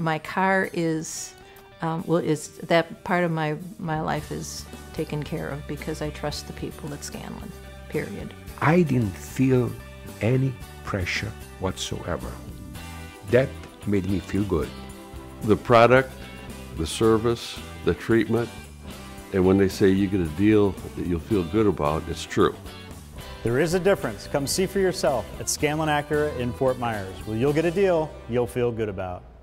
my car is, is that part of my life is taken care of because I trust the people at Scanlon, period. I didn't feel any pressure whatsoever. That made me feel good. The product, the service, the treatment, and when they say you get a deal that you'll feel good about, it's true. There is a difference. Come see for yourself at Scanlon Acura in Fort Myers, where you'll get a deal you'll feel good about.